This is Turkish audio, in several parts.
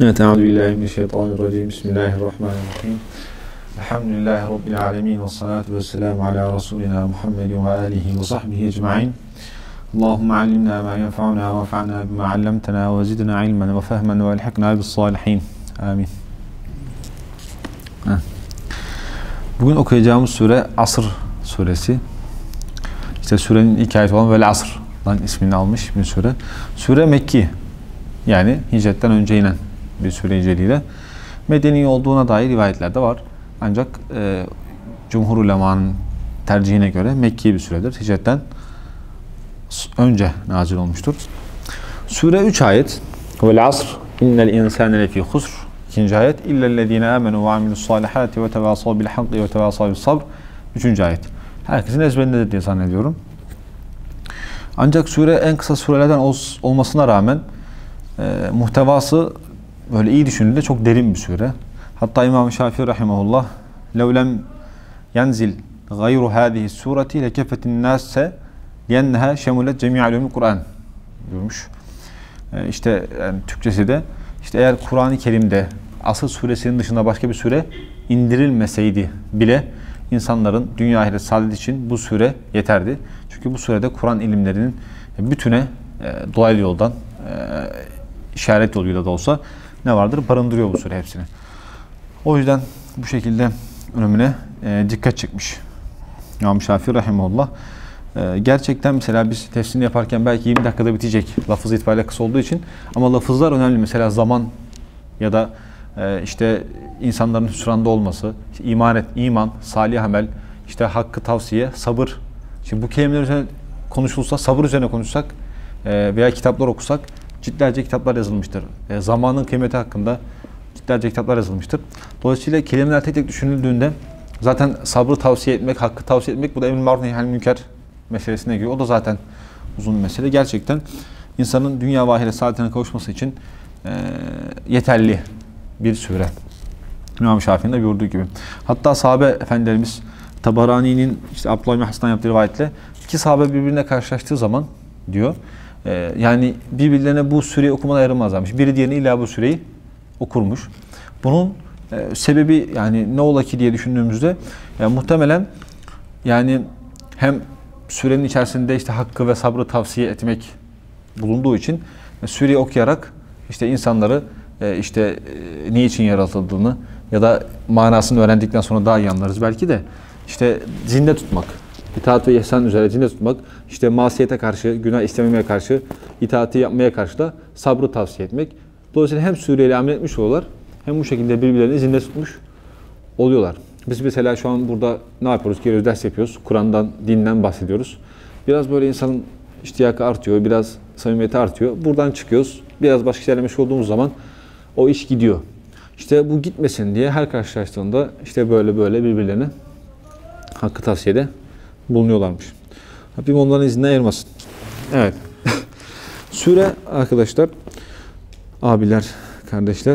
Evet, Euzubillahimineşşeytanirracim. Bismillahirrahmanirrahim. Elhamdülillahi Rabbil alemin. Ve salatu ve selamu ala Resulina Muhammedin ve alihi ve sahbihi ecma'in. Allahümme allimna ma yenfa'una ve fa'na bima allamtena ve zidna ilmen ve fehmen ve elhikna bis salihin. Amin. Bugün okuyacağımız sure Asr suresi. İşte surenin ilk ayeti olan Vel Asr'dan ismini almış bir sure. Sure Mekki. Yani hicretten önce inen bir sure-i celile. Medeni olduğuna dair rivayetler de var. Ancak cumhur ulemanın tercihine göre Mekki bir suredir. Hicretten önce nazil olmuştur. Sure 3 ayet. Vel asr innel insane lefî husr. 2. ayet. İllellezîne âmenû ve amilussâlihâti ve tevâsav bil hakki ve tevâsav bis sabr. 3. ayet. Herkesin ezberindedir diye zannediyorum. Ancak sure en kısa surelerden olmasına rağmen muhtevası böyle iyi düşünüldüğünde çok derin bir sure. Hatta İmam-ı Şafii rahimehullah levlem yenzil gayru hâzihi sureti lekefetin nâsse liyenneha şemulet cemi'al ulûmul Kur'an diyormuş. İşte yani Türkçesi de işte eğer Kur'an-ı Kerim'de Asr suresinin dışında başka bir sure indirilmeseydi bile insanların dünya ahiret saadet için bu sure yeterdi. Çünkü bu surede Kur'an ilimlerinin bütüne dolaylı yoldan işaret yoluyla da olsa ne vardır? Barındırıyor bu sure hepsini. O yüzden bu şekilde önemine dikkat çekmiş İmam Şafii rahimehullah. Gerçekten mesela biz tefsirini yaparken belki 20 dakikada bitecek. Lafız itibariyle kısa olduğu için. Ama lafızlar önemli. Mesela zaman ya da işte insanların hüsranda olması, işte iman, salih amel, işte hakkı tavsiye, sabır. Şimdi bu kelimeler üzerine konuşulsa, sabır üzerine konuşsak veya kitaplar okusak ciltlerce kitaplar yazılmıştır. Zamanın kıymeti hakkında ciltlerce kitaplar yazılmıştır. Dolayısıyla kelimeler tek tek düşünüldüğünde zaten sabrı tavsiye etmek, hakkı tavsiye etmek bu da emr-i maruf nehy-i münker meselesine giriyor. O da zaten uzun bir mesele. Gerçekten insanın dünya ve ahiret saadetine kavuşması için yeterli bir sure. İmam Şafii'nin de buyurduğu gibi. Hatta sahabe efendilerimiz Tabarani'nin işte Abdullah bin Hasan'dan yaptığı rivayetle iki sahabe birbirine karşılaştığı zaman diyor yani birbirlerine bu süreyi okumadan ayrılmazlarmış. Biri diğerine illa bu süreyi okurmuş. Bunun sebebi yani ne ola ki diye düşündüğümüzde yani muhtemelen yani hem sürenin içerisinde işte hakkı ve sabrı tavsiye etmek bulunduğu için süreyi okuyarak işte insanları işte niçin yaratıldığını ya da manasını öğrendikten sonra daha iyi anlarız belki de işte zinde tutmak. İtaat ve ihsan üzere zinde tutmak, işte masiyete karşı, günah istememeye karşı, itaati yapmaya karşı da sabrı tavsiye etmek. Dolayısıyla hem sureyle amel etmiş oluyorlar, hem bu şekilde birbirlerini zinde tutmuş oluyorlar. Biz mesela şu an burada ne yapıyoruz? Geliyoruz, ders yapıyoruz. Kur'an'dan, dinden bahsediyoruz. Biraz böyle insanın iştiyakı artıyor, biraz samimiyeti artıyor. Buradan çıkıyoruz. Biraz başka şeylerle meşgul olduğumuz zaman o iş gidiyor. İşte bu gitmesin diye her karşılaştığında işte böyle birbirlerine hakkı tavsiyede bulunuyorlarmış. Rabbim onların izinden ayırmasın. Evet. Sure arkadaşlar, abiler, kardeşler.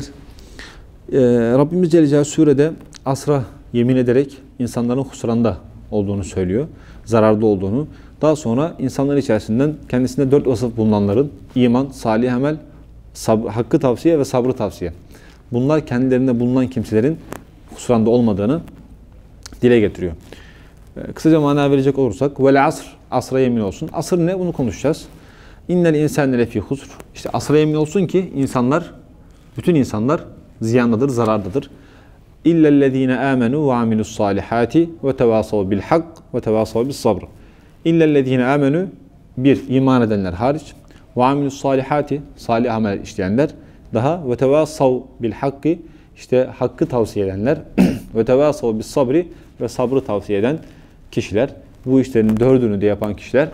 Rabbimiz Celle Celaluhu surede asra yemin ederek insanların husranda olduğunu söylüyor. Zararda olduğunu. Daha sonra insanlar içerisinden kendisinde 4 vasıf bulunanların iman, salih amel, hakkı tavsiye ve sabrı tavsiye. Bunlar kendilerinde bulunan kimselerin husranda olmadığını dile getiriyor. Kısaca mana verecek olursak vel asr, asra yemin olsun. Asr ne? Bunu konuşacağız. İnnel insane lefî husr. İşte asra yemin olsun ki insanlar, bütün insanlar ziyandadır, zarardadır. İllellezîne âmenû ve amilussâlihâti ve tevâsav bil hak ve tevâsav bis sabr. İllellezîne âmenû, bir, iman edenler hariç, ve amilussâlihâti, salih amel işleyenler, daha ve tevâsav bil hakki, işte hakkı tavsiye edenler, ve tevâsav bis sabri, ve sabrı tavsiye eden kişiler, bu işlerin 4'ünü de yapan kişiler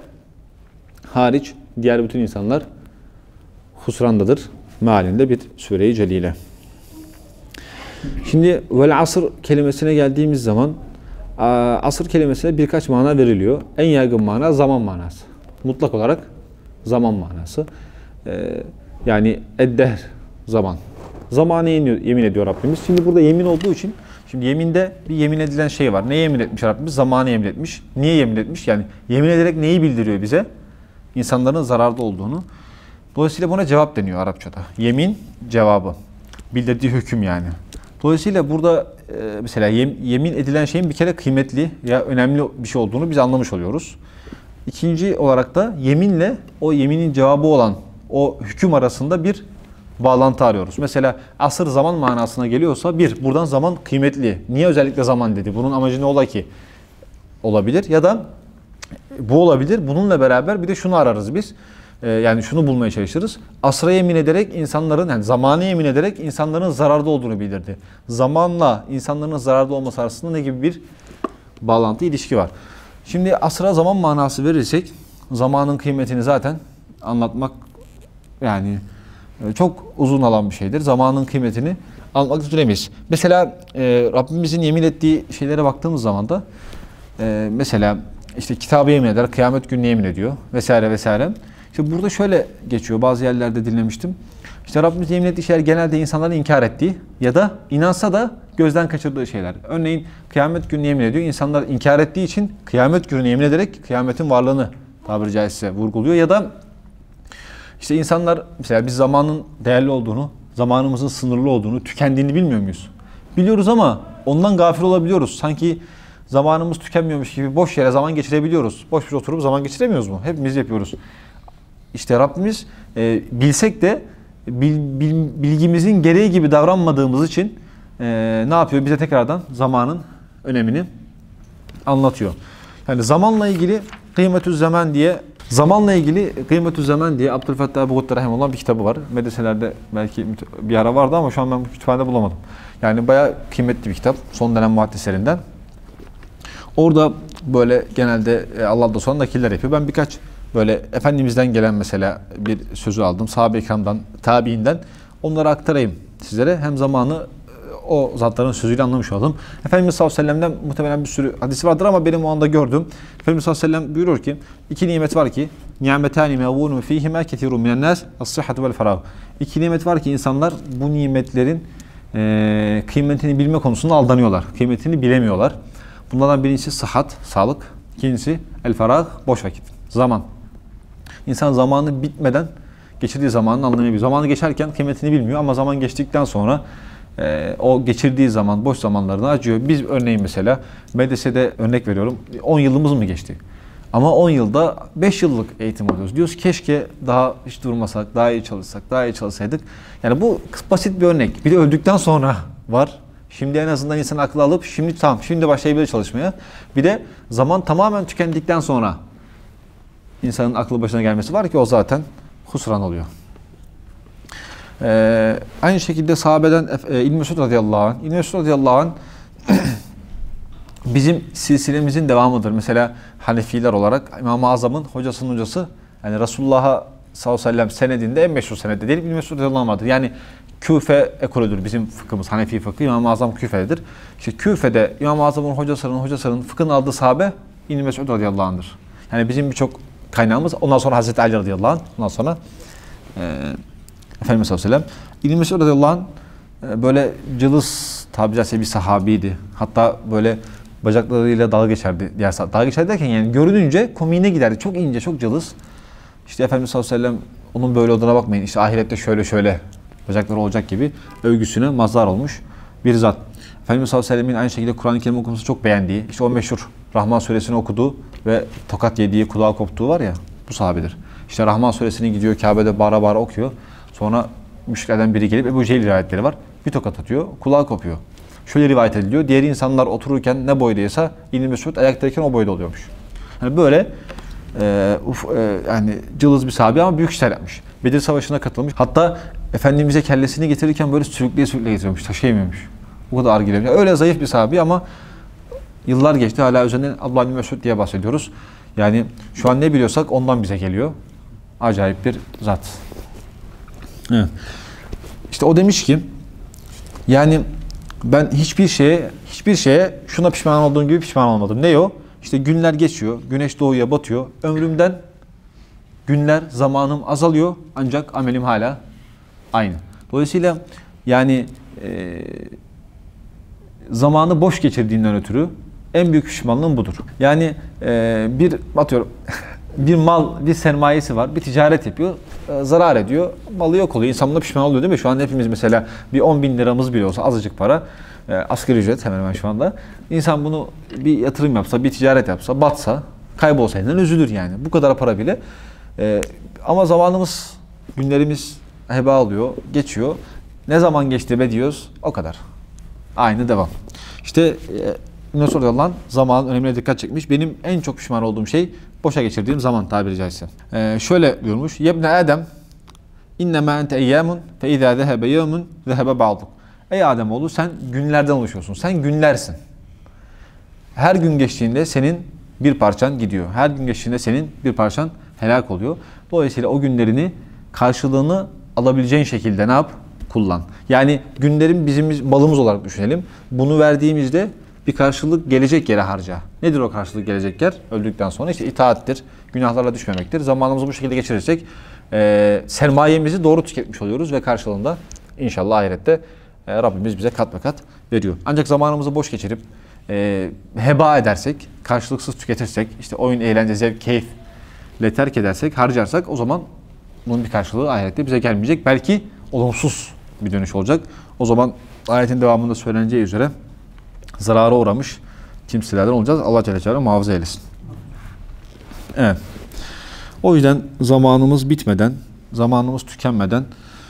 hariç diğer bütün insanlar husrandadır mealinde bir sure-i celile. Şimdi vel asr kelimesine geldiğimiz zaman asr kelimesine birkaç mana veriliyor. En yaygın mana zaman manası. Mutlak olarak zaman manası. Yani eddehr, zaman. Zamanı yemin ediyor Rabbimiz. Şimdi burada yemin olduğu için şimdi yeminde bir yemin edilen şey var. Neye yemin etmiş Rabbimiz? Zamanı yemin etmiş. Niye yemin etmiş? Yani yemin ederek neyi bildiriyor bize? İnsanların zararda olduğunu. Dolayısıyla buna cevap deniyor Arapçada. Yemin cevabı. bildirdiği hüküm yani. Dolayısıyla burada mesela yemin edilen şeyin bir kere kıymetli ya önemli bir şey olduğunu biz anlamış oluyoruz. İkinci olarak da yeminle o yeminin cevabı olan o hüküm arasında bir bağlantı arıyoruz. Mesela asır zaman manasına geliyorsa buradan zaman kıymetli. Niye özellikle zaman dedi? Bunun amacı ne ola ki? Olabilir ya da bu olabilir. Bununla beraber bir de şunu ararız biz. Yani şunu bulmaya çalışırız. Asra yemin ederek insanların, yani zamanı yemin ederek insanların zararda olduğunu bildirdi. Zamanla insanların zararda olması arasında ne gibi bir bağlantı, ilişki var? Şimdi asra zaman manası verirsek zamanın kıymetini zaten anlatmak yani çok uzun alan bir şeydir. Zamanın kıymetini anlatmak süremeyiz. Mesela Rabbimizin yemin ettiği şeylere baktığımız zaman da mesela işte kitabı yemin eder, kıyamet gününe yemin ediyor vesaire vesaire. İşte burada şöyle geçiyor, bazı yerlerde dinlemiştim. İşte Rabbimiz yemin ettiği şeyler genelde insanların inkar ettiği ya da inansa da gözden kaçırdığı şeyler. Örneğin kıyamet gününe yemin ediyor. İnsanlar inkar ettiği için kıyamet gününe yemin ederek kıyametin varlığını tabiri caizse vurguluyor. Ya da işte insanlar mesela biz zamanın değerli olduğunu, zamanımızın sınırlı olduğunu, tükendiğini bilmiyor muyuz? Biliyoruz ama ondan gafil olabiliyoruz. Sanki zamanımız tükenmiyormuş gibi boş yere zaman geçirebiliyoruz. Boş bir oturup zaman geçiremiyoruz mu? Hepimiz yapıyoruz. İşte Rabbimiz bilsek de bilgimizin gereği gibi davranmadığımız için ne yapıyor? Bize tekrardan zamanın önemini anlatıyor. Yani zamanla ilgili Kıymetüz Zaman diye Abdülfettah Ebu Gudde Rahimullah bir kitabı var. Medreselerde belki bir ara vardı ama şu an ben kütüphanede bulamadım. Yani bayağı kıymetli bir kitap. Son dönem muhaddislerinden. Orada böyle genelde Allah da sonra nakiller yapıyor. Ben birkaç böyle Efendimiz'den gelen mesela bir sözü aldım. Sahabe-i kiramdan, tabiinden. Onları aktarayım sizlere. Hem zamanı o zatların sözüyle anlamış olalım. Efendimiz sallallahu aleyhi ve sellem'den muhtemelen bir sürü hadisi vardır ama benim o anda gördüğüm. Efendimiz sallallahu aleyhi ve sellem buyuruyor ki iki nimet var ki ni'metani mevvunun fihima ketirun minen nas es-sıhhatu vel ferah. İki nimet var ki insanlar bu nimetlerin kıymetini bilme konusunda aldanıyorlar. Kıymetini bilemiyorlar. Bunlardan birincisi sıhhat, sağlık. İkincisi el ferah, boş vakit, zaman. İnsan zamanı bitmeden geçirdiği zamanın anlamayabiliyor. Zamanı geçerken kıymetini bilmiyor ama zaman geçtikten sonra o geçirdiği zaman boş zamanlarını acıyor. Biz örneğin mesela medresede örnek veriyorum 10 yılımız mı geçti? Ama 10 yılda 5 yıllık eğitim alıyoruz. Diyoruz keşke daha hiç durmasak, daha iyi çalışsak, daha iyi çalışsaydık. Yani bu basit bir örnek. Bir de öldükten sonra var. Şimdi en azından insan aklı alıp şimdi başlayabilir çalışmaya. Bir de zaman tamamen tükendikten sonra insanın aklı başına gelmesi var ki o zaten husran oluyor. Aynı şekilde sahabeden İbn Mesud radıyallahu anh. İbn Mesud radıyallahu anh bizim silsilemizin devamıdır. Mesela Hanefiler olarak İmam-ı Azam'ın hocasının hocası yani Resulullah'a sallallahu aleyhi ve sellem senedinde en meşhur senedi değil İbn Mesud radıyallahu anh vardır. Yani Küfe ekolüdür bizim fıkhımız. Hanefi fıkhı. İmam-ı Azam Küfe'dedir. İşte Küfe'de İmam-ı Azam'ın hocasının fıkhını aldığı sahabe İbn Mesud radıyallahu anh'dır. Yani bizim birçok kaynağımız. Ondan sonra Hazreti Ali radıyallahu anh. Ondan sonra Efendimiz sallallahu aleyhi ve sellem. İbn Mesud radıyallahu anh böyle cılız tabiri caizse bir sahabiydi. Hatta böyle bacaklarıyla dalga geçerdi. Yani dalga geçerdi derken yani görününce komiğine giderdi. Çok ince, çok cılız. İşte Efendimiz sallallahu aleyhi ve sellem onun böyle olduğuna bakmayın. İşte ahirette şöyle bacakları olacak gibi övgüsüne mazhar olmuş bir zat. Efendimiz sallallahu aleyhi ve sellem'in aynı şekilde Kur'an-ı Kerim okuması çok beğendiği, işte o meşhur Rahman suresini okuduğu ve tokat yediği, kulağı koptuğu var ya, bu sahabedir. İşte Rahman suresini gidiyor Kabe'de bağıra bağıra okuyor. Sonra müşriklerden biri gelip Ebu Cehil rivayetleri var. Bir tokat atıyor, kulağı kopuyor. Şöyle rivayet ediliyor. Diğer insanlar otururken ne boydaysa İbn Mesud ayaktayken o boyda oluyormuş. Yani böyle yani cılız bir sahabe ama büyük işler yapmış. Bedir Savaşı'na katılmış. Hatta Efendimiz'e kellesini getirirken böyle sürükleye getiriyormuş. Taşıyamıyormuş. O kadar ağır geliyormuş. Öyle zayıf bir sahabe ama yıllar geçti. Hala üzerinden Abdullah bin Mesud diye bahsediyoruz. Yani şu an ne biliyorsak ondan bize geliyor. Acayip bir zat. Evet. İşte o demiş ki yani ben hiçbir şeye şuna pişman olduğum gibi pişman olmadım. Ne o? İşte günler geçiyor. Güneş doğuya batıyor. Ömrümden günler, zamanım azalıyor. Ancak amelim hala aynı. Dolayısıyla yani zamanı boş geçirdiğinden ötürü en büyük pişmanlığım budur. Yani bir atıyorum bir mal, bir sermayesi var, bir ticaret yapıyor, zarar ediyor, malı yok oluyor. İnsan buna pişman oluyor değil mi? Şu an hepimiz mesela bir 10 bin liramız bile olsa azıcık para, asgari ücret hemen hemen şu anda. İnsan bunu bir yatırım yapsa, bir ticaret yapsa, batsa, kaybolsa elinden üzülür yani. Bu kadar para bile. Ama zamanımız, günlerimiz heba oluyor, geçiyor. Ne zaman geçti be diyoruz, o kadar. Aynı devam. İşte Yunus Radıyallahu anh zamanın önemine dikkat çekmiş. Benim en çok pişman olduğum şey boşa geçirdiğim zaman tabiri caizse. Şöyle diyormuş. Yebne Adem innema ente eyyamun fe izâ zehebe yevmun zehebe ba'duk. Ey Ademoğlu sen günlerden oluşuyorsun. Sen günlersin. Her gün geçtiğinde senin bir parçan gidiyor. Her gün geçtiğinde senin bir parçan helak oluyor. Dolayısıyla o günlerini karşılığını alabileceğin şekilde ne yap? Kullan. Yani günlerin bizim malımız olarak düşünelim. Bunu verdiğimizde bir karşılık gelecek yere harca. Nedir o karşılık gelecek yer? Öldükten sonra işte itaattir, günahlarla düşmemektir. Zamanımızı bu şekilde geçirirsek sermayemizi doğru tüketmiş oluyoruz ve karşılığında inşallah ahirette Rabbimiz bize kat ve kat veriyor. Ancak zamanımızı boş geçirip heba edersek, karşılıksız tüketirsek, işte oyun, eğlence, zevk, keyifle terk edersek, harcarsak o zaman bunun bir karşılığı ahirette bize gelmeyecek. Belki olumsuz bir dönüş olacak. O zaman ayetin devamında söyleneceği üzere zarara uğramış kimselerden olacağız. Allah Celle Celaluhu muhafaza eylesin. Evet. O yüzden zamanımız bitmeden, zamanımız tükenmeden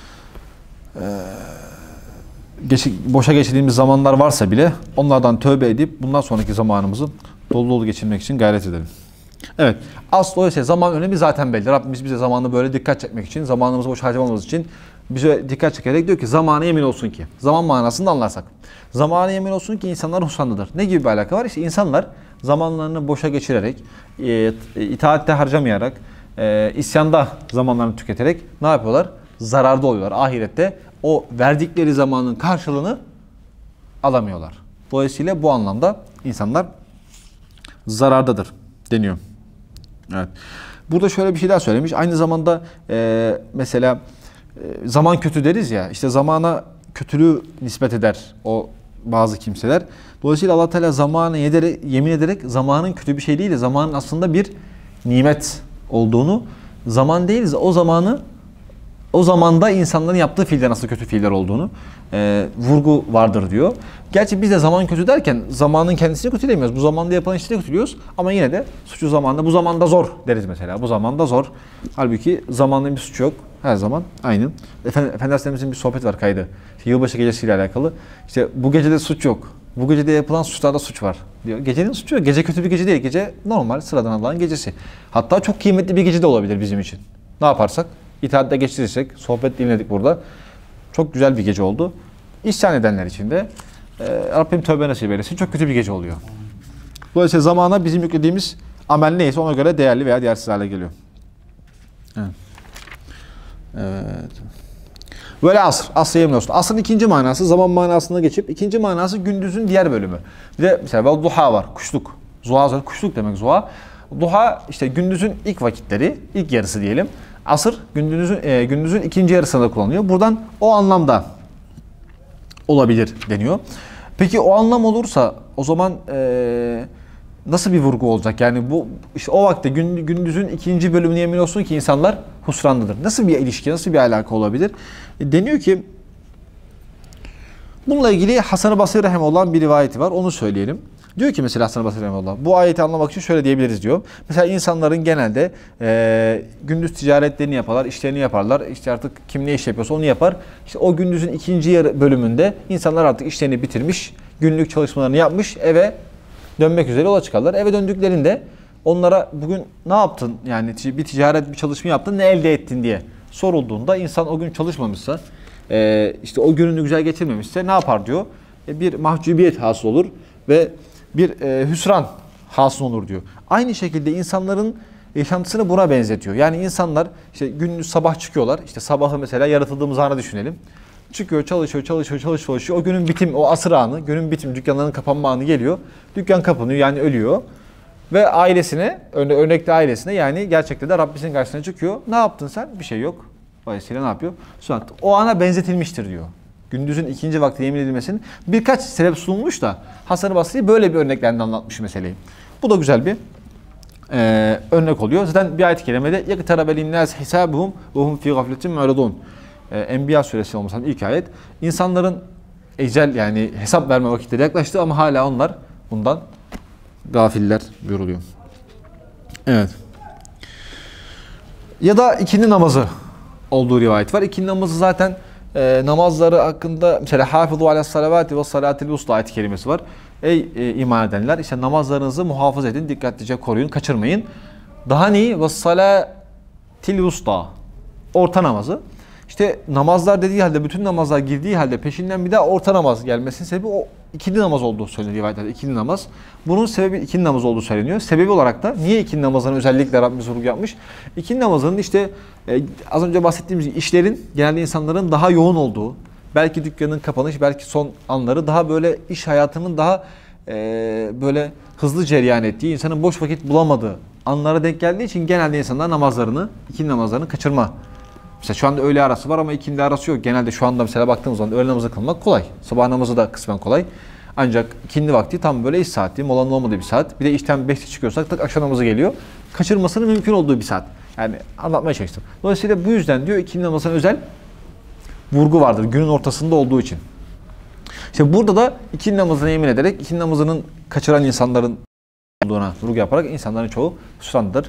boşa geçirdiğimiz zamanlar varsa bile onlardan tövbe edip bundan sonraki zamanımızı dolu dolu geçirmek için gayret edelim. Evet. Asıl o ise zaman önemi zaten belli. Rabbimiz bize zamanı böyle dikkat çekmek için, zamanımızı boş harcamamamız için bize dikkat çekerek diyor ki zamana yemin olsun ki. Zaman manasını da anlarsak. Zamana yemin olsun ki insanlar husranlıdır. Ne gibi bir alaka var? İşte insanlar zamanlarını boşa geçirerek, itaatte harcamayarak, isyanda zamanlarını tüketerek ne yapıyorlar? Zararda oluyorlar. Ahirette o verdikleri zamanın karşılığını alamıyorlar. Dolayısıyla bu anlamda insanlar zarardadır deniyor. Evet. Burada şöyle bir şey daha söylemiş. Aynı zamanda mesela zaman kötü deriz ya. İşte zamana kötülüğü nispet eder o bazı kimseler. Dolayısıyla Allah Teala zamana yemin ederek zamanın kötü bir şey değil de zamanın aslında bir nimet olduğunu, zaman değiliz o zamanda insanların yaptığı fiiller nasıl kötü fiiller olduğunu vurgu vardır diyor. Gerçi biz de zaman kötü derken zamanın kendisini kötülemiyoruz. Bu zamanda yapılan işleri kötülüyoruz ama yine de suçu zamanda, bu zamanda zor deriz mesela. Bu zamanda zor. Halbuki zamanda bir suç yok. Her zaman aynı. Efendimiz'in bir sohbet var kaydı. İşte yılbaşı gecesiyle alakalı. İşte bu gecede suç yok. Bu gecede yapılan suçlarda suç var diyor. Gecenin suçu yok. Gece kötü bir gece değil. Gece normal sıradan Allah'ın gecesi. Hatta çok kıymetli bir gece de olabilir bizim için. Ne yaparsak? İtaatle geçirirsek, sohbet dinledik burada. Çok güzel bir gece oldu. İsyan edenler için de Rabbim tövbe nasip eylesin. Çok kötü bir gece oluyor. Dolayısıyla zamana bizim yüklediğimiz amel neyse ona göre değerli veya değersiz hale geliyor. Evet. Evet. Böyle asr. Asr yemin olsun. Asrın ikinci manası zaman manasına geçip ikinci manası gündüzün diğer bölümü. Bir de mesela duha var. Kuşluk. Zuha, kuşluk demek zuha. Duha işte gündüzün ilk vakitleri, ilk yarısı diyelim. Asır gündüzün ikinci yarısında kullanılıyor. Buradan o anlamda olabilir deniyor. Peki o anlam olursa o zaman nasıl bir vurgu olacak? Yani bu işte o vakte gündüzün ikinci bölümüne yemin olsun ki insanlar husranlıdır. Nasıl bir ilişki, nasıl bir alaka olabilir? Deniyor ki bununla ilgili Hasan-ı Basri Rahimullah'ın bir rivayeti var. Onu söyleyelim. Diyor ki mesela Hasan-ı Basri Rahimullah, bu ayeti anlamak için şöyle diyebiliriz diyor. Mesela insanların genelde gündüz ticaretlerini yaparlar, işlerini yaparlar. İşte artık kim ne iş yapıyorsa onu yapar. İşte o gündüzün ikinci bölümünde insanlar artık işlerini bitirmiş, günlük çalışmalarını yapmış, eve dönmek üzere yola çıkarlar. Eve döndüklerinde onlara bugün ne yaptın? Yani bir ticaret, bir çalışma yaptın, ne elde ettin diye sorulduğunda insan o gün çalışmamışsa, işte o gününü güzel geçirmemişse ne yapar diyor? Bir mahcubiyet hasıl olur ve bir hüsran hasıl olur diyor. Aynı şekilde insanların yaşantısını buna benzetiyor. Yani insanlar işte gündüz sabah çıkıyorlar. İşte sabahı mesela yaratıldığımız anı düşünelim. Çıkıyor, çalışıyor. O günün bitim, o asır anı, günün bitim, dükkanların kapanma anı geliyor. Dükkan kapanıyor yani ölüyor. Ve ailesine, örnekli ailesine yani gerçekten de Rabbisinin karşısına çıkıyor. Ne yaptın sen? Bir şey yok. Dolayısıyla ne yapıyor? Sonra o ana benzetilmiştir diyor. Gündüzün ikinci vakti yemin edilmesinin birkaç sebep sunulmuş da Hasan-ı Basri böyle bir örneklerinde anlatmış meseleyi. Bu da güzel bir örnek oluyor. Zaten bir ayet-i kerimede يَقْتَرَبَ لِلنَّاسِ حِسَابُهُمْ وَهُمْ فِي غَفْلَةٍ مُعْرِضُونَ. Enbiya suresi olması ilk ayet. İnsanların ecel yani hesap verme vakitleri yaklaştı ama hala onlar bundan gafiller buyuruluyor. Evet. Ya da ikindi namazı olduğu rivayet var. İkindi namazı zaten namazları hakkında mesela hafızu ala salavati ve salatil usta ayet kelimesi var. Ey iman edenler işte namazlarınızı muhafaza edin, dikkatlice koruyun, kaçırmayın. Daha neyi? Ve salatil usta. Orta namazı. İşte namazlar dediği halde, bütün namazlar girdiği halde peşinden bir daha orta namaz gelmesinin sebebi o ikindi namaz olduğu söyleniyor rivayetlerde. İkindi namaz. Bunun sebebi ikindi namaz olduğu söyleniyor. Sebebi olarak da niye ikindi namazını özellikle Rabbimiz vurgu yapmış? İkindi namazının işte az önce bahsettiğimiz işlerin genelde insanların daha yoğun olduğu, belki dükkanın kapanış, belki son anları daha böyle iş hayatının daha böyle hızlı cereyan ettiği, insanın boş vakit bulamadığı anlara denk geldiği için genelde insanlar namazlarını, ikindi namazlarını kaçırma. Mesela şu anda öğle arası var ama ikindi arası yok. Genelde şu anda mesela baktığımız zaman öğle namazı kılmak kolay. Sabah namazı da kısmen kolay. Ancak ikindi vakti tam böyle iş saati, molanın olmadığı bir saat. Bir de işten 5'te çıkıyorsak tak akşam namazı geliyor. Kaçırmasının mümkün olduğu bir saat. Yani anlatmaya çalıştım. Dolayısıyla bu yüzden diyor ikindi namazına özel vurgu vardır. Günün ortasında olduğu için. İşte burada da ikindi namazına yemin ederek ikindi namazının kaçıran insanların olduğuna vurgu yaparak insanların çoğu hüsrandır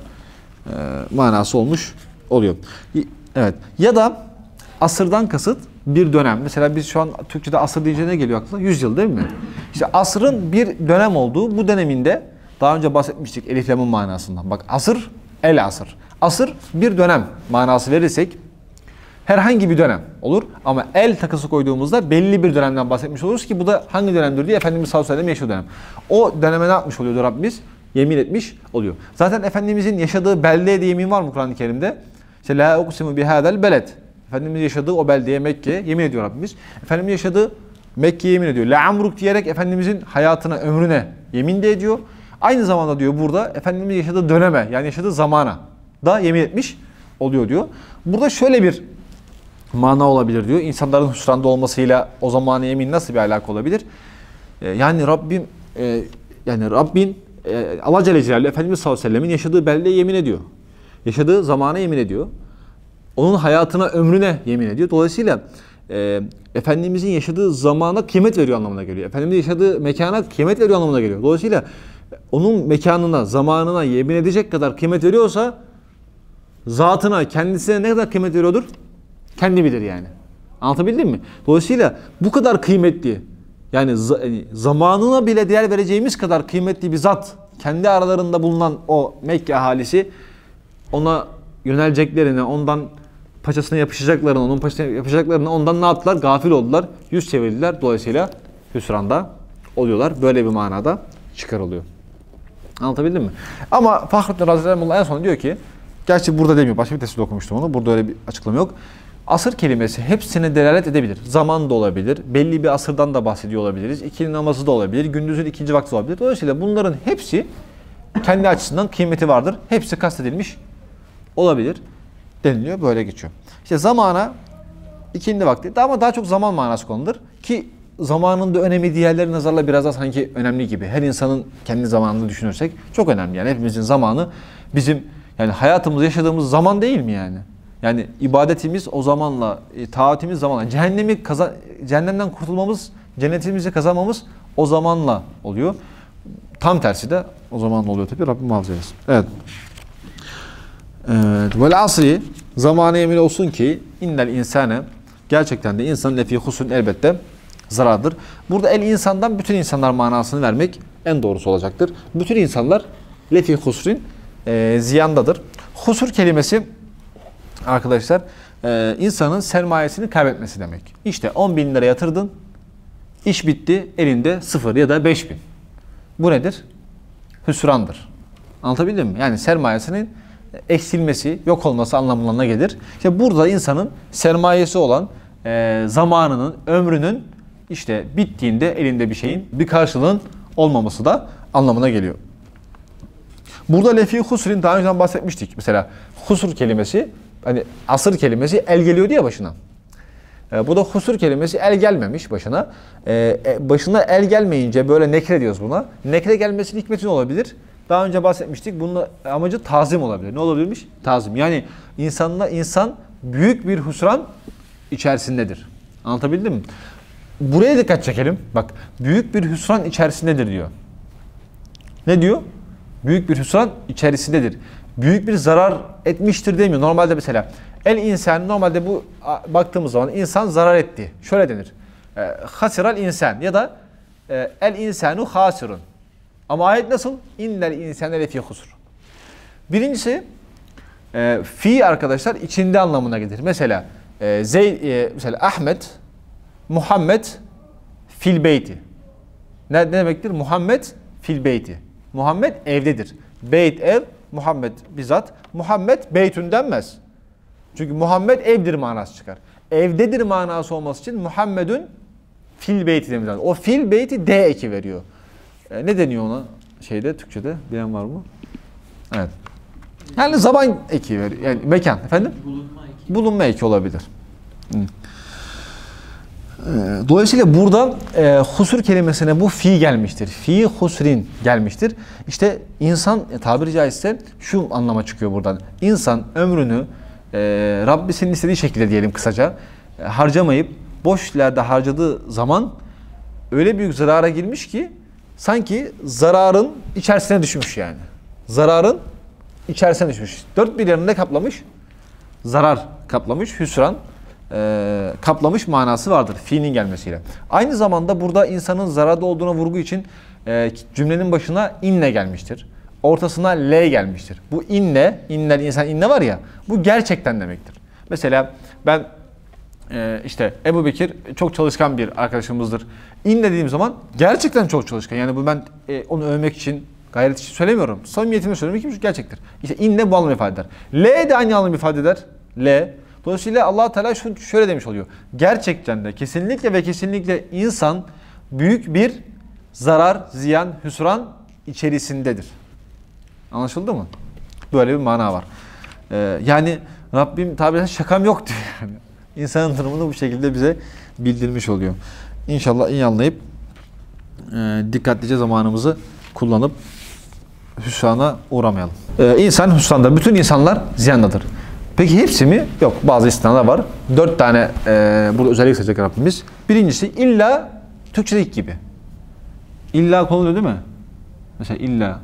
manası olmuş oluyor. Evet. Ya da asırdan kasıt bir dönem. Mesela biz şu an Türkçe'de asır deyince ne geliyor aklına? 100 yıl değil mi? İşte asrın bir dönem olduğu, bu döneminde daha önce bahsetmiştik elif lamın manasından. Bak asır, el asır. Asır bir dönem manası verirsek herhangi bir dönem olur ama el takısı koyduğumuzda belli bir dönemden bahsetmiş oluruz ki bu da hangi dönemdir diye Efendimiz sallallahu aleyhi ve sellem yaşadığı dönem. O döneme ne yapmış oluyordu Rabbimiz? Yemin etmiş oluyor. Zaten Efendimizin yaşadığı beldeye de yemin var mı Kur'an-ı Kerim'de? İşte la uqsimu bihadal beled. Efendimiz yaşadığı o beldeye Mekke'ye yemin ediyor Rabbimiz. Efendimiz yaşadığı Mekke'ye yemin ediyor. La amruk diyerek Efendimizin hayatına, ömrüne yemin de ediyor. Aynı zamanda diyor burada Efendimiz yaşadığı döneme yani yaşadığı zamana da yemin etmiş oluyor diyor. Burada şöyle bir mana olabilir diyor. İnsanların hüsranda olmasıyla o zamana yemin nasıl bir alaka olabilir? Yani Rabbin Allah Celle Celaluhu Efendimiz sallallahu aleyhi ve sellemin yaşadığı beldeye yemin ediyor. Yaşadığı zamana yemin ediyor. Onun hayatına, ömrüne yemin ediyor. Dolayısıyla Efendimizin yaşadığı zamana kıymet veriyor anlamına geliyor. Efendimizin yaşadığı mekana kıymet veriyor anlamına geliyor. Dolayısıyla onun mekanına, zamanına yemin edecek kadar kıymet veriyorsa zatına, kendisine ne kadar kıymet veriyordur? Kendi bilir yani. Anlatabildim mi? Dolayısıyla bu kadar kıymetli, yani zamanına bile değer vereceğimiz kadar kıymetli bir zat, kendi aralarında bulunan o Mekke ahalisi ona yöneleceklerini, ondan paçasına yapışacaklarını, onun paçasına yapışacaklarını ondan ne yaptılar? Gafil oldular, yüz çevirdiler. Dolayısıyla hüsranda oluyorlar. Böyle bir manada çıkarılıyor. Anlatabildim mi? Ama Fahrettin Razi Rahimullah en son diyor ki, gerçi burada demiyor, başka bir tefsirde okumuştum onu, burada öyle bir açıklama yok. Asır kelimesi hepsine delalet edebilir. Zaman da olabilir, belli bir asırdan da bahsediyor olabiliriz. İkindi namazı da olabilir, gündüzün ikinci vakti olabilir. Dolayısıyla bunların hepsi kendi açısından kıymeti vardır. Hepsi kastedilmiş olabilir deniliyor, böyle geçiyor. İşte zamana ikindi vakti ama daha çok zaman manası konulur ki zamanın da önemi diğerleri nazarla biraz daha sanki önemli gibi. Her insanın kendi zamanını düşünürsek çok önemli yani. Hepimizin zamanı bizim yani hayatımızı yaşadığımız zaman değil mi yani? Yani ibadetimiz o zamanla, taatimiz zamanla, cehennemden kurtulmamız, cennetimizi kazanmamız o zamanla oluyor. Tam tersi de o zamanla oluyor tabii. Rabbim muhafaza eylesin. Evet. Vel asri zamana yemin olsun ki innel insane gerçekten de insan lefî husrun elbette zarardır. Burada el insandan bütün insanlar manasını vermek en doğrusu olacaktır. Bütün insanlar lefî husrun ziyandadır. Husur kelimesi arkadaşlar insanın sermayesini kaybetmesi demek. İşte 10.000 lira yatırdın, iş bitti, elinde 0 ya da 5.000. Bu nedir? Hüsrandır. Anlatabildim mi? Yani sermayesinin eksilmesi, yok olması anlamına gelir. İşte burada insanın sermayesi olan zamanının, ömrünün işte bittiğinde elinde bir şeyin, bir karşılığın olmaması da anlamına geliyor. Burada lefî husrin daha önceden bahsetmiştik. Mesela husur kelimesi, hani asır kelimesi el geliyordu ya başına. Bu da husur kelimesi el gelmemiş başına. Başına el gelmeyince böyle nekre diyoruz buna. Nekre gelmesinin hikmeti ne olabilir? Daha önce bahsetmiştik. Bunun amacı tazim olabilir. Ne olabilirmiş? Tazim. Yani insan büyük bir husran içerisindedir. Anlatabildim mi? Buraya dikkat çekelim. Bak, büyük bir hüsran içerisindedir diyor. Ne diyor? Büyük bir hüsran içerisindedir. Büyük bir zarar etmiştir demiyor. Normalde mesela el insan, normalde bu baktığımız zaman insan zarar etti. Şöyle denir. Hasiral insan ya da el insanu hasirun. Ama ayet nasıl? İnnel insane lefî husr. Birincisi fi arkadaşlar içinde anlamına gelir. Mesela mesela Ahmet, Muhammed fil beyti. Ne demektir? Muhammed fil beyti. Muhammed evdedir. Beyt ev, Muhammed bizzat. Muhammed beytün denmez. Çünkü Muhammed evdir manası çıkar. Evdedir manası olması için Muhammedun fil beyti dememiz lazım. O fil beyti D eki veriyor. Ne deniyor ona şeyde, Türkçe'de? Bilen var mı? Evet. Yani zaman eki veriyor. Yani mekan. Efendim? Bulunma eki. Bulunma eki olabilir. Dolayısıyla burada husur kelimesine bu fi gelmiştir. Fi husrin gelmiştir. İşte insan tabiri caizse şu anlama çıkıyor buradan. İnsan ömrünü Rabbisinin istediği şekilde diyelim kısaca harcamayıp boş yerde harcadığı zaman öyle büyük zarara girmiş ki sanki zararın içerisine düşmüş yani. Zararın içerisine düşmüş. Dört bir yerinde kaplamış. Zarar kaplamış. Hüsran kaplamış manası vardır fiilin gelmesiyle. Aynı zamanda burada insanın zararda olduğuna vurgu için cümlenin başına inne gelmiştir. Ortasına l gelmiştir. Bu inne, innel insan inne var ya, bu gerçekten demektir. Mesela ben işte Ebu Bekir çok çalışkan bir arkadaşımızdır. İnne dediğim zaman gerçekten çok çalışkan. Yani bu ben onu övmek için, gayret için söylemiyorum. Samimiyetimi söylüyorum ki gerçektir. İşte inne bu anlamı ifade eder. L de aynı anlamı ifade eder. L. Dolayısıyla Allah Teala şöyle demiş oluyor. Gerçekten de kesinlikle ve kesinlikle insan büyük bir zarar, ziyan, hüsran içerisindedir. Anlaşıldı mı? Böyle bir mana var. Yani Rabbim tabiri şakam yok diyor yani. İnsanın durumunu bu şekilde bize bildirmiş oluyor. İnşallah iyi anlayıp dikkatlice zamanımızı kullanıp hüsrana uğramayalım. İnsan hüsrandadır. Bütün insanlar ziyandadır. Peki hepsi mi? Yok. Bazı istisnalar var. 4 tane burada özellik seçecek Rabbimiz. Birincisi illa Türkçedeki gibi. İlla kullanılıyor değil mi? Mesela illa.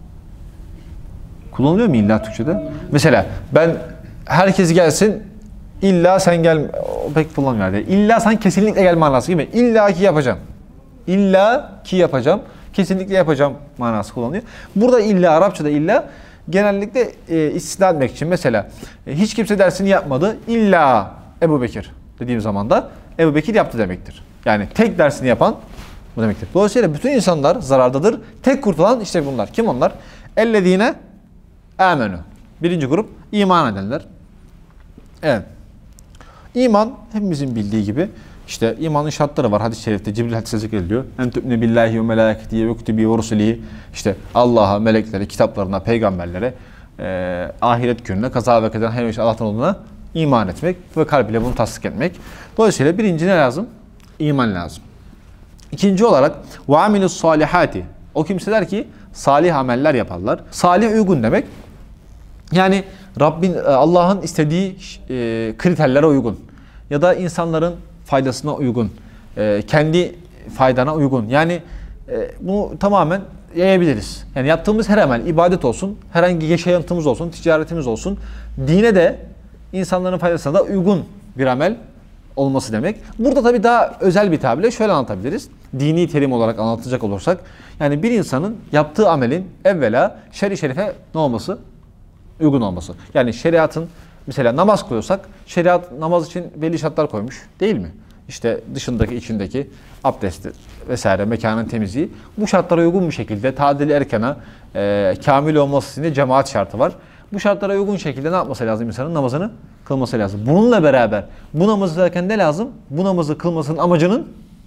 Kullanılıyor mu illa Türkçede? Mesela ben herkes gelsin illa sen gel. O pek kullanmıyor. Yani. İlla sen kesinlikle gel manası gibi. İlla ki yapacağım. İlla ki yapacağım. Kesinlikle yapacağım manası kullanılıyor. Burada illa, Arapçada illa genellikle istisna etmek için. Mesela hiç kimse dersini yapmadı. İlla Ebu Bekir dediğim zaman da Ebu Bekir yaptı demektir. Yani tek dersini yapan bu demektir. Dolayısıyla bütün insanlar zarardadır. Tek kurtulan işte bunlar. Kim onlar? Ellezine amenü. Birinci grup iman edenler. Evet. İman hepimizin bildiği gibi işte imanın şartları var. Hadis-i şerifte Cibril hadise zikrediliyor. En tu'minu billahi ve melâiketihi ve kutubihi ve rusulihi. İşte Allah'a, meleklere, kitaplarına, peygamberlere, ahiret gününe, kaza ve kader her şey Allah'tan olduğuna iman etmek ve kalbiyle bunu tasdik etmek. Dolayısıyla birinci ne lazım? İman lazım. İkinci olarak ve amilus salihati. O kimseler ki salih ameller yaparlar. Salih uygun demek. Yani Rabbin Allah'ın istediği kriterlere uygun ya da insanların faydasına uygun, kendi faydana uygun. Yani bunu tamamen yayabiliriz. Yani yaptığımız her amel, ibadet olsun, herhangi yaşantımız olsun, ticaretimiz olsun, dine de insanların faydasına da uygun bir amel olması demek. Burada tabii daha özel bir tabirle şöyle anlatabiliriz. Dini terim olarak anlatacak olursak, yani bir insanın yaptığı amelin evvela şer-i şerife ne olması? Uygun olması. Yani şeriatın, mesela namaz kılıyorsak, şeriat namaz için belli şartlar koymuş değil mi? İşte dışındaki, içindeki abdesti vesaire, mekanın temizliği. Bu şartlara uygun bir şekilde tadil erkana, kamil olması için de cemaat şartı var. Bu şartlara uygun şekilde ne yapması lazım insanın? Namazını kılması lazım. Bununla beraber bu namazı kılarken ne lazım? Bu namazı kılmasının amacının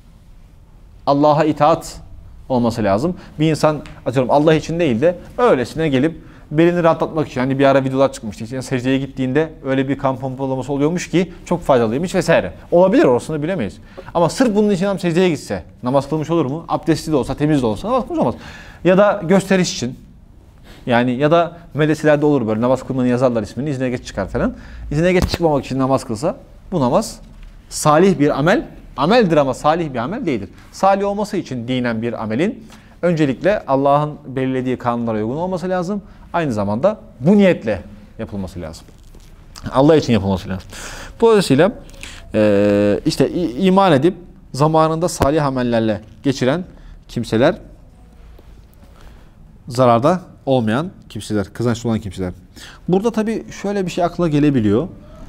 Allah'a itaat olması lazım. Bir insan atıyorum Allah için değil de öylesine gelip belini rahatlatmak için. Hani bir ara videolar çıkmıştı. Yani secdeye gittiğinde öyle bir kan pompalaması oluyormuş ki çok faydalıymış vesaire. Olabilir, orasını bilemeyiz. Ama sırf bunun için adam secdeye gitse namaz kılmış olur mu? Abdestli de olsa, temiz de olsa namaz kılmış olmaz. Ya da gösteriş için Yani ya da medreselerde olur böyle namaz kılmanı yazarlar ismini, izine geç çıkar falan. İzine geç çıkmamak için namaz kılsa bu namaz salih bir amel, ameldir ama salih bir amel değildir. Salih olması için dinen bir amelin öncelikle Allah'ın belirlediği kanunlara uygun olması lazım. Aynı zamanda bu niyetle yapılması lazım. Allah için yapılması lazım. Dolayısıyla işte iman edip zamanında salih amellerle geçiren kimseler zararda olmayan kimseler, kazançlı olan kimseler. Burada tabii şöyle bir şey akla gelebiliyor.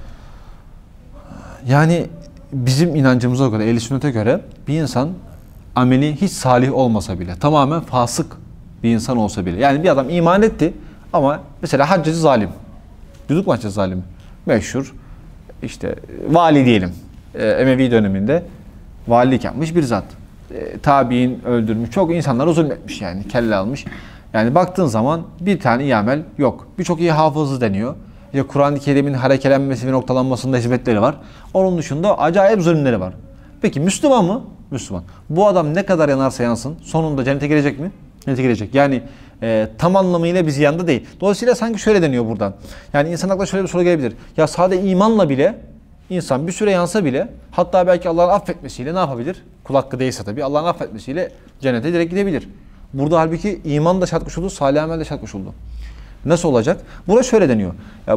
Yani bizim inancımıza göre, ehl-i sünnete göre bir insan ameli hiç salih olmasa bile, tamamen fasık bir insan olsa bile. Yani bir adam iman etti ama mesela haccacı zalim. Düdük maçı zalim. Meşhur işte vali diyelim. Emevi döneminde valilik yapmış bir zat. Tabiin öldürmüş. Çok insanlara zulmetmiş yani. Kelle almış. Yani baktığın zaman bir tane iyi amel yok. Birçok iyi hafızı deniyor. Ya Kur'an-ı Kerim'in harekelenmesi ve noktalanmasında hizmetleri var. Onun dışında acayip zulümleri var. Peki Müslüman mı? Müslüman. Bu adam ne kadar yanarsa yansın sonunda cennete girecek mi? Cennete girecek. Yani tam anlamıyla bir ziyanda değil. Dolayısıyla sanki şöyle deniyor buradan. Yani insan aklına şöyle bir soru gelebilir. Ya sadece imanla bile insan bir süre yansa bile hatta belki Allah'ın affetmesiyle ne yapabilir? Kul hakkı değilse tabii Allah'ın affetmesiyle cennete direkt gidebilir. Burada halbuki iman da şart koşuldu, salih amel de şart koşuldu. Nasıl olacak? Burada şöyle deniyor. Ya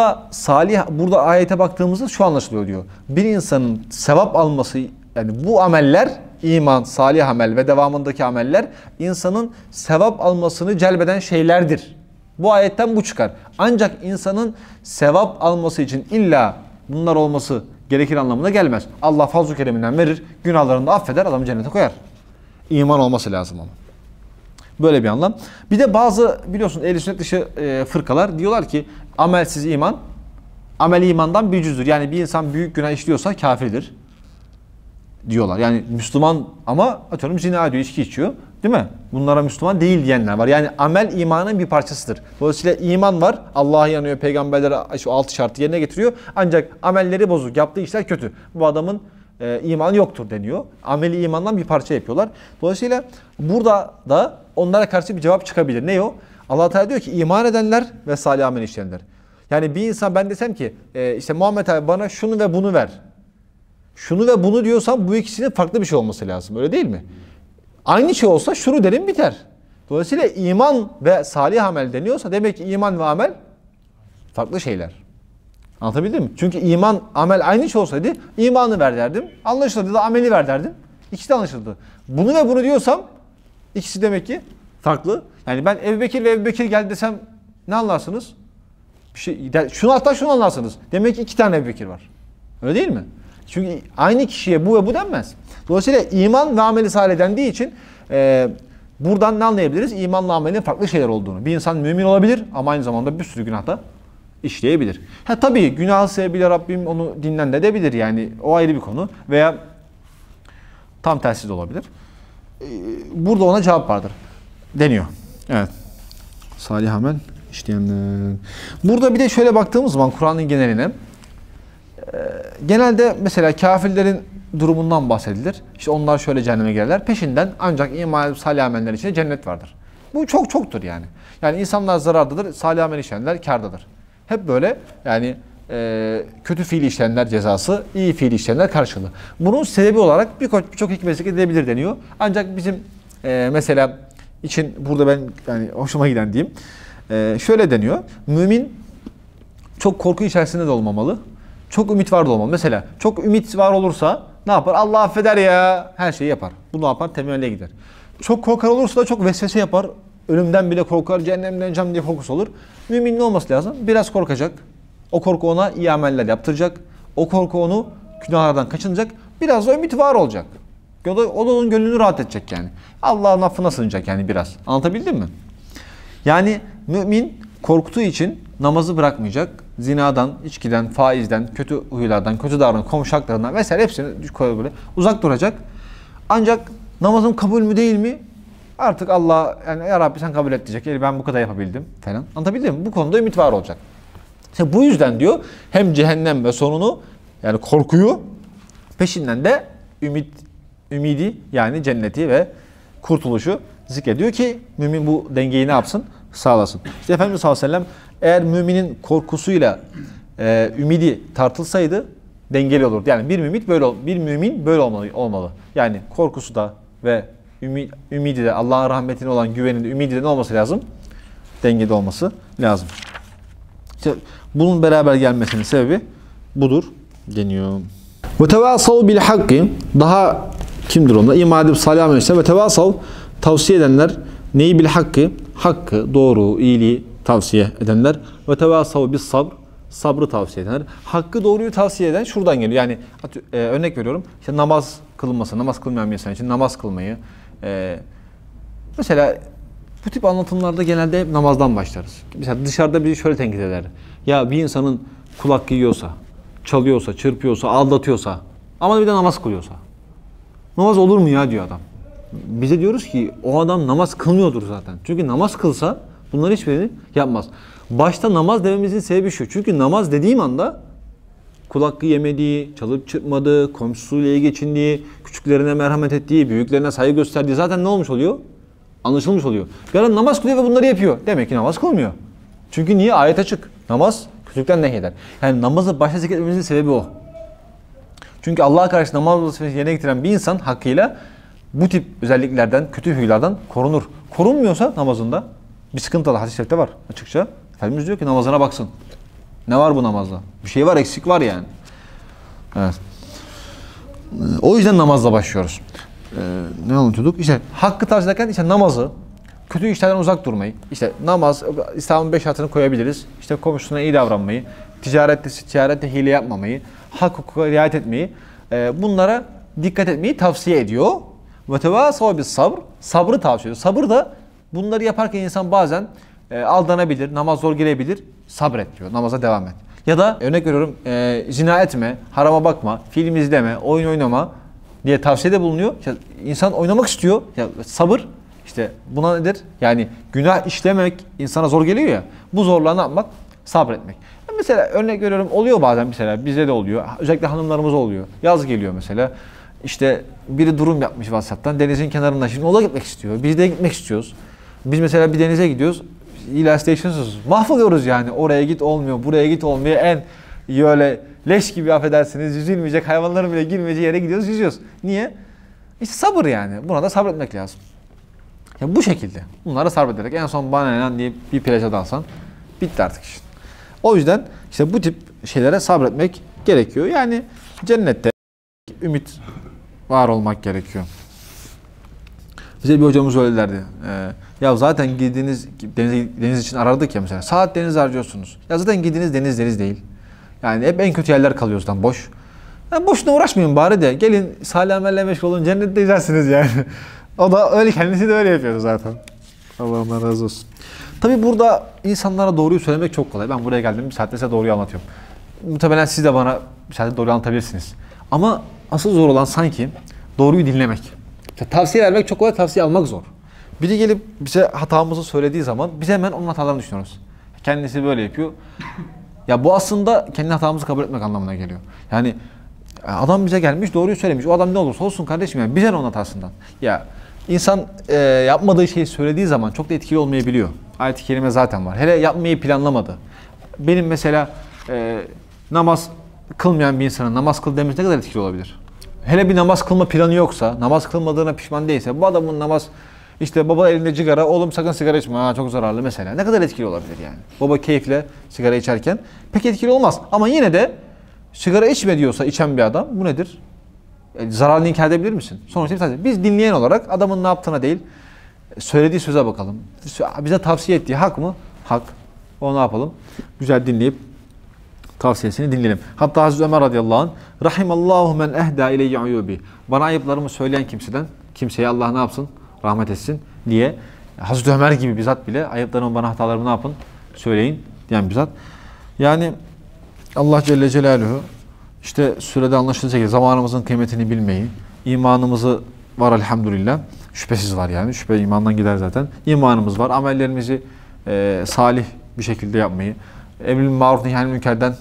burada ayete baktığımızda şu anlaşılıyor diyor. Bir insanın sevap alması yani bu ameller iman, salih amel ve devamındaki ameller insanın sevap almasını celbeden şeylerdir. Bu ayetten bu çıkar. Ancak insanın sevap alması için illa bunlar olması gerekir anlamına gelmez. Allah fazl-ı kereminden verir, günahlarını da affeder, adamı cennete koyar. İman olması lazım ama. Böyle bir anlam. Bir de bazı biliyorsun ehl-i sünnet dışı fırkalar diyorlar ki amelsiz iman, amel imandan bir cüzdür. Yani bir insan büyük günah işliyorsa kafirdir diyorlar. Yani Müslüman ama atıyorum zina ediyor, içki içiyor. Değil mi? Bunlara Müslüman değil diyenler var. Yani amel imanın bir parçasıdır. Dolayısıyla iman var. Allah'a inanıyor, peygamberlere şu 6 şartı yerine getiriyor. Ancak amelleri bozuk, yaptığı işler kötü. Bu adamın imanı yoktur deniyor. Ameli imandan bir parça yapıyorlar. Dolayısıyla burada da onlara karşı bir cevap çıkabilir. Ne o? Allah Teala diyor ki iman edenler ve salih amel işleyenler. Yani bir insan ben desem ki işte Muhammed abi bana şunu ve bunu ver. Şunu ve bunu diyorsam bu ikisinin farklı bir şey olması lazım. Öyle değil mi? Aynı şey olsa şunu derim biter. Dolayısıyla iman ve salih amel deniyorsa demek ki iman ve amel farklı şeyler. Anlatabildim mi? Çünkü iman, amel aynı şey olsaydı imanı ver derdim. Anlaşılırdı da ameli ver derdim. İkisi de anlaşıldı. Bunu ve bunu diyorsam ikisi demek ki farklı. Yani ben Ebu Bekir ve Ebu Bekir gel desem ne anlarsınız? Hatta şunu anlarsınız. Demek ki 2 tane Ebu Bekir var. Öyle değil mi? Çünkü aynı kişiye bu ve bu denmez. Dolayısıyla iman ve ameli salih dendiği için buradan ne anlayabiliriz? İmanla amelin farklı şeyler olduğunu. Bir insan mümin olabilir ama aynı zamanda bir sürü günah da işleyebilir. Tabii günahı sebebiyle Rabbim onu dinlen de edebilir. Yani o ayrı bir konu. Veya tam tersi de olabilir. Burada ona cevap vardır. Deniyor. Evet. Salih amel işleyenler. Burada bir de şöyle baktığımız zaman Kur'an'ın geneline genelde mesela kafirlerin durumundan bahsedilir. İşte onlar şöyle cehenneme girerler. Peşinden ancak iman salih ameller için cennet vardır. Bu çoktur yani. Yani insanlar zarardadır, salih amel işleyenler kârdadır. Hep böyle yani kötü fiil işleyenler cezası, iyi fiil işleyenler karşılığı. Bunun sebebi olarak birçok hikmetlik edilebilir deniyor. Ancak bizim mesela için burada ben yani hoşuma giden diyeyim. Şöyle deniyor. Mümin çok korku içerisinde de olmamalı. Çok ümit var da olmalı. Mesela çok ümit var olursa ne yapar? Allah affeder ya. Her şeyi yapar. Bu ne yapar? Temelle gider. Çok korkar olursa da çok vesvese yapar. Ölümden bile korkar. Cehennemden öleceğim diye korkusu olur. Mümin ne olması lazım? Biraz korkacak. O korku ona iyi ameller yaptıracak. O korku onu günahlardan kaçınacak. Biraz da ümit var olacak. O da onun gönlünü rahat edecek yani. Allah'ın affına sığınacak yani biraz. Anlatabildim mi? Yani mümin korktuğu için namazı bırakmayacak. Zinadan, içkiden, faizden, kötü huylardan, kötü davranış, komşu haklarından vesaire hepsini böyle uzak duracak. Ancak namazım kabul mü değil mi? Artık Allah yani ya Rabbi sen kabul et diyecek. Yani ben bu kadar yapabildim falan. Anlatabildim mi? Bu konuda ümit var olacak. İşte bu yüzden diyor hem cehennem ve sonunu yani korkuyu peşinden de ümidi yani cenneti ve kurtuluşu zikrediyor ki mümin bu dengeyi ne yapsın? sağlasın. İşte Efendimiz sallallahu aleyhi ve sellem eğer müminin korkusuyla ümidi tartılsaydı dengeli olurdu. Yani bir mümin böyle olmalı. Yani korkusu da ve ümidi de Allah'ın rahmetine olan güveninde, ümidi de ne olması lazım? Dengede olması lazım. İşte bunun beraber gelmesinin sebebi budur deniyor. Ve tevasav bil hakki, daha kimdir onlar? İman edip salih amel işler ve tevasav, tavsiye edenler neyi bil hakkı? Hakkı, doğru, iyiliği tavsiye edenler. Ve tevasav bis sabr, sabrı tavsiye edenler. Hakkı, doğruyu tavsiye eden şuradan geliyor. Yani örnek veriyorum. İşte namaz kılınması, namaz kılmayan bir insan için namaz kılmayı. Mesela bu tip anlatımlarda genelde hep namazdan başlarız. Mesela dışarıda biri şöyle tenkit eder. Ya bir insanın kul hakkı yiyorsa, çalıyorsa, çırpıyorsa, aldatıyorsa ama bir de namaz kılıyorsa. Namaz olur mu ya diyor adam. Bize diyoruz ki o adam namaz kılmıyordur zaten. Çünkü namaz kılsa bunların hiçbirini yapmaz. Başta namaz dememizin sebebi şu. Çünkü namaz dediğim anda kul hakkı yemediği, çalıp çırpmadığı, komşusuyla iyi geçindiği, küçüklerine merhamet ettiği, büyüklerine saygı gösterdiği zaten ne olmuş oluyor? Anlaşılmış oluyor. Bir adam namaz kılıyor ve bunları yapıyor. Demek ki namaz kılmıyor. Çünkü niye? Ayet açık. Namaz kötülükten nehyeder. Yani namazı başta zikretmemizin sebebi o. Çünkü Allah'a karşı namaz vazifesini yerine getiren bir insan hakkıyla bu tip özelliklerden, kötü huylardan korunur. Korunmuyorsa namazında bir sıkıntı var. Hadis-i şerifte var açıkça. Efendimiz diyor ki namazına baksın. Ne var bu namazda? Bir şey var, eksik var yani. Evet. O yüzden namazla başlıyoruz. Ne anlatıyorduk? İşte hakkı tavsiye ederken işte namazı, kötü işlerden uzak durmayı, işte namaz, İslam'ın 5 şartını koyabiliriz. İşte komşusuna iyi davranmayı, ticarette hile yapmamayı, hak hukuka riayet etmeyi, bunlara dikkat etmeyi tavsiye ediyor. Ve tevasav bis sabr, sabrı tavsiye ediyor. Sabır da bunları yaparken insan bazen aldanabilir, namaz zor gelebilir, sabret diyor, namaza devam et. Ya da örnek veriyorum, zina etme, harama bakma, film izleme, oyun oynama diye tavsiyede bulunuyor. İşte insan oynamak istiyor. Ya sabır işte buna nedir? Yani günah işlemek insana zor geliyor ya. Bu zorluğa ne yapmak? Sabretmek. Mesela örnek veriyorum, oluyor bazen, mesela bize de oluyor. Özellikle hanımlarımıza oluyor. Yaz geliyor mesela. İşte biri durum yapmış WhatsApp'tan, denizin kenarında, şimdi o da gitmek istiyor. Biz de gitmek istiyoruz. Biz mesela bir denize gidiyoruz. İlastiğiniz mahvoluyoruz yani. Oraya git olmuyor, buraya git olmuyor. En böyle leş gibi, affedersiniz, yüzülmeyecek, hayvanların bile girmeyeceği yere gidiyoruz, yüzüyoruz. Niye? İşte sabır yani. Buna da sabretmek lazım. Ya bu şekilde. Bunlara sabrederek en son bana ne lan deyip bir plaja dalsan bitti artık işin. O yüzden işte bu tip şeylere sabretmek gerekiyor. Yani cennette ümit var olmak gerekiyor. Bize bir hocamız öyle derdi. Ya zaten girdiğiniz deniz için arardık ya mesela. Saat deniz harcıyorsunuz. Ya zaten girdiğiniz deniz değil. Yani hep en kötü yerler kalıyor zaten boş. Yani boşuna uğraşmayın bari de. Gelin salih amelle meşgul olun. Cennette izlersiniz yani. O da öyle, kendisi de öyle yapıyordu zaten. Allah'ım razı olsun. Tabii burada insanlara doğruyu söylemek çok kolay. Ben buraya geldim, bir saatte size doğruyu anlatıyorum. Muhtemelen siz de bana bir saatte doğruyu anlatabilirsiniz. Ama asıl zor olan sanki doğruyu dinlemek. İşte tavsiye vermek çok kolay, tavsiye almak zor. Biri gelip bize hatamızı söylediği zaman biz hemen onun hatalarını düşünüyoruz. Kendisi böyle yapıyor. Ya bu aslında kendi hatamızı kabul etmek anlamına geliyor. Yani adam bize gelmiş, doğruyu söylemiş. O adam ne olursa olsun kardeşim, yani bize ne onun hatasından. Ya insan yapmadığı şeyi söylediği zaman çok da etkili olmayabiliyor. Ayet-i kerime zaten var. Hele yapmayı planlamadı. Benim mesela namaz kılmayan bir insana namaz kıl demesi ne kadar etkili olabilir? Hele bir namaz kılma planı yoksa, namaz kılmadığına pişman değilse, bu adamın namaz, işte baba elinde sigara, oğlum sakın sigara içme, ha, çok zararlı mesela. Ne kadar etkili olabilir yani? Baba keyifle sigara içerken pek etkili olmaz. Ama yine de sigara içme diyorsa içen bir adam, bu nedir? Zararını inkar edebilir misin? Sonuçta biz dinleyen olarak adamın ne yaptığına değil, söylediği söze bakalım. Bize tavsiye ettiği hak mı? Hak. O ne yapalım? Güzel dinleyip tavsiyesini dinleyelim. Hatta Hazreti Ömer radıyallahu anh, rahimallahu men ehda ileyye uyubi. Bana ayıplarımı söyleyen kimseye Allah ne yapsın? Rahmet etsin diye. Hazreti Ömer gibi bir zat bile ayıplarımı, bana hatalarımı ne yapın? Söyleyin diyen bir zat. Yani Allah Celle Celaluhu işte sürede anlaşıldığı şekilde zamanımızın kıymetini bilmeyi, imanımızı var elhamdülillah. Şüphesiz var yani. Şüphe imandan gider zaten. İmanımız var. Amellerimizi salih bir şekilde yapmayı, emr-i maruf nehy-i münkerden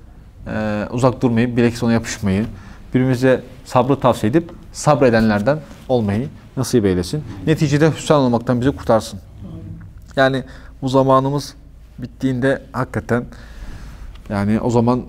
uzak durmayı, bilakis ona yapışmayı, birbirimize sabrı tavsiye edip sabredenlerden olmayı nasip eylesin. Neticede hüsran olmaktan bizi kurtarsın. Yani Bu zamanımız bittiğinde hakikaten yani o zaman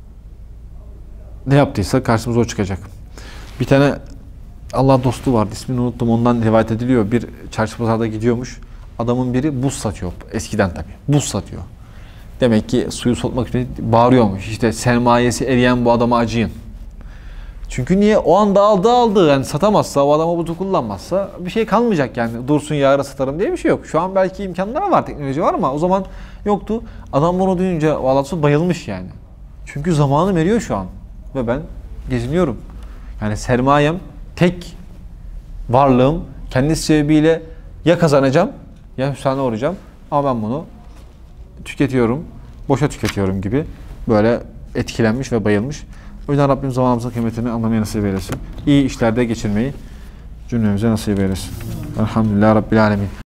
ne yaptıysa karşımıza o çıkacak. Bir tane Allah dostu vardı. İsmini unuttum. Ondan rivayet ediliyor. Bir çarşı pazarda gidiyormuş. Adamın biri buz satıyor. Eskiden tabii. Buz satıyor. Demek ki suyu soğutmak için bağırıyormuş. İşte sermayesi eriyen bu adama acıyın. Çünkü niye? O anda aldı. Yani satamazsa, o adama buzu kullanmazsa bir şey kalmayacak yani. Dursun yarın satarım diye bir şey yok. Şu an belki imkanlar var, teknoloji var ama o zaman yoktu. Adam bunu duyunca vallahi bayılmış yani. Çünkü zamanım eriyor şu an. Ve ben geziniyorum. Yani sermayem, tek varlığım kendi sebebiyle ya kazanacağım ya hüsrana uğrayacağım. Ama ben bunu tüketiyorum, boşa tüketiyorum gibi böyle etkilenmiş ve bayılmış. O yüzden Rabbim zamanımızın kıymetini anlamayı nasip eylesin. İyi işlerde geçirmeyi cümlemize nasip eylesin. Elhamdülillah Rabbil Alemin.